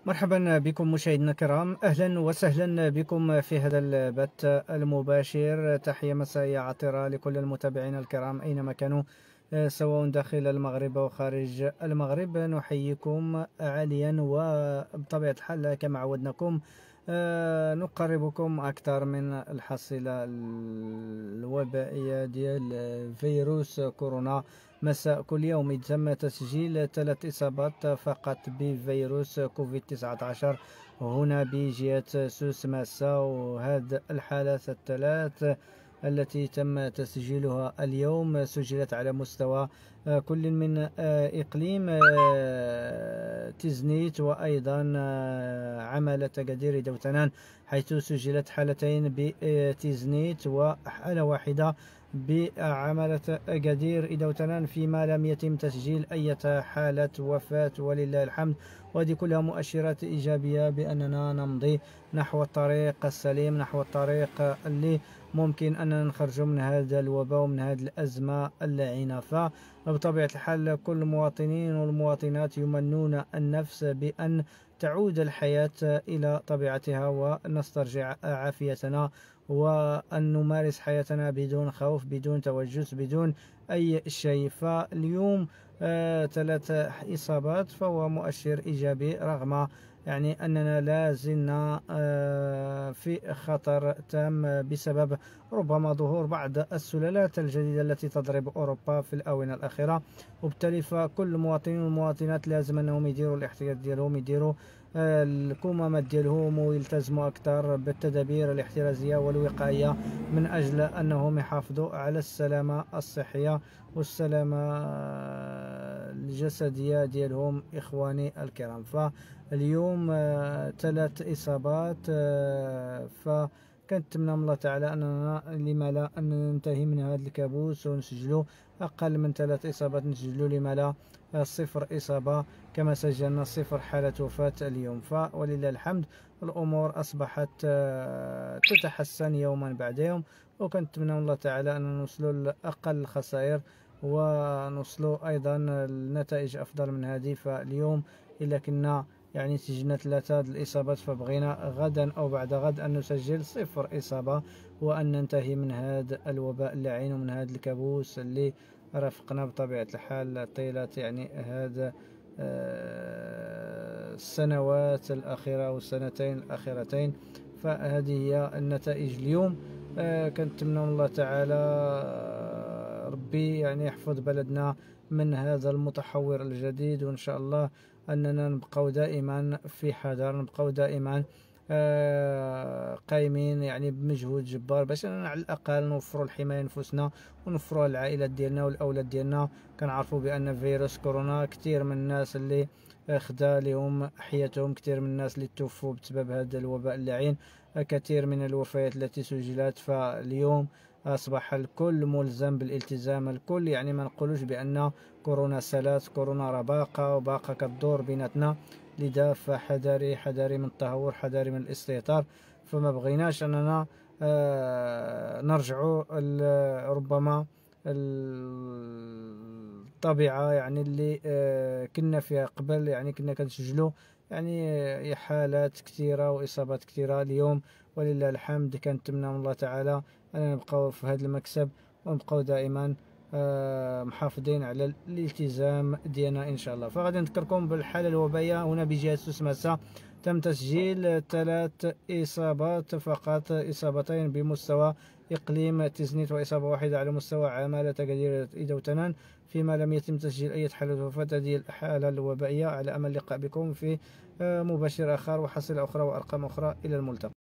مرحبا بكم مشاهدينا الكرام، أهلا وسهلا بكم في هذا البث المباشر. تحية مسائية عطرة لكل المتابعين الكرام أينما كانوا، سواء داخل المغرب أو خارج المغرب. نحييكم عاليا، وبطبيعة الحال كما عودناكم نقربكم أكثر من الحصيلة الوبائية ديال فيروس كورونا. مساء كل يوم تم تسجيل 3 إصابات فقط بفيروس كوفيد 19 هنا بجهة سوس ماسا، وهذه الحالات الثلاث التي تم تسجيلها اليوم سجلت على مستوى كل من إقليم تزنيت، وأيضا عمالة أكادير دوتنان، حيث سجلت حالتين بتزنيت وحالة واحدة بعمالة أكادير دوتنان، فيما لم يتم تسجيل أي حالة وفاة ولله الحمد. وهذه كلها مؤشرات إيجابية بأننا نمضي نحو الطريق السليم، نحو الطريق اللي ممكن أننا نخرج من هذا الوباء ومن هذه الأزمة اللعينة. فبطبيعة الحال كل المواطنين والمواطنات يمنون النفس بأن تعود الحياة إلى طبيعتها ونسترجع عافيتنا، وأن نمارس حياتنا بدون خوف، بدون توجس، بدون أي شيء. فاليوم 3 إصابات فهو مؤشر إيجابي، رغم أننا لا زلنا في خطر تام بسبب ربما ظهور بعض السلالات الجديدة التي تضرب أوروبا في الآونة الأخيرة. وبالتالي فكل المواطنين والمواطنات لازم أنهم يديروا الاحتياط ديالهم، يديروا الكمامات ديالهم، ويلتزموا أكثر بالتدابير الاحترازية والوقائية من أجل أنهم يحافظوا على السلامة الصحية والسلامة الجسدية ديالهم إخواني الكرام. فاليوم 3 إصابات، فكنتمنى من الله تعالى أننا لما لا أن ننتهي من هذا الكابوس ونسجلوا أقل من 3 إصابات، نسجلوا لما لا 0 إصابة كما سجلنا 0 حالة وفاة اليوم. ولله الحمد الأمور أصبحت تتحسن يوما بعد يوم، وكنتمنى من الله تعالى أن نوصلوا لأقل الخسائر ونوصلوا أيضا النتائج أفضل من هذه. فاليوم إلا كنا سجلنا 3 الإصابات، فبغينا غدا أو بعد غد أن نسجل 0 إصابة، وأن ننتهي من هذا الوباء اللعين ومن هذا الكابوس اللي رافقنا بطبيعة الحال طيلة هذا السنوات الأخيرة والسنتين الأخيرتين. فهذه هي النتائج اليوم. كنتمنى من الله تعالى ربي يحفظ بلدنا من هذا المتحور الجديد، وإن شاء الله أننا نبقوا دائما في حذر، نبقوا دائما قايمين بمجهود جبار باش أننا على الأقل نوفروا الحماية لنفوسنا ونوفروا العائلات ديالنا والأولاد ديالنا. كنعرفوا بأن فيروس كورونا كثير من الناس اللي خدا لهم حياتهم، كثير من الناس اللي توفوا بسبب هذا الوباء اللعين، كثير من الوفيات التي سجلت. فاليوم أصبح الكل ملزم بالالتزام، الكل ما نقولوش بأن كورونا سلات، كورونا راه باقة وباقة كتدور بيناتنا، لذا فحذري حذري من التهور، حذري من الاستهتار. فما بغيناش أننا نرجعوا ربما الطبيعة اللي كنا فيها قبل، كنا كنسجلوا حالات كثيرة وإصابات كثيرة. اليوم ولله الحمد كنتمنى من الله تعالى أن نبقاو في هذا المكسب، ونبقاو دائما محافظين على الالتزام ديالنا إن شاء الله. فغادي نذكركم بالحالة الوبائية هنا بجهة سوس ماسا، تم تسجيل 3 إصابات فقط، إصابتين بمستوى إقليم تزنيت وإصابة واحدة على مستوى عمالة أكادير دوتنان، فيما لم يتم تسجيل أي حالة وفاة. هذه الحالة الوبائية، على أمل اللقاء بكم في مباشر آخر وحصيلة أخرى وأرقام أخرى. إلى الملتقى.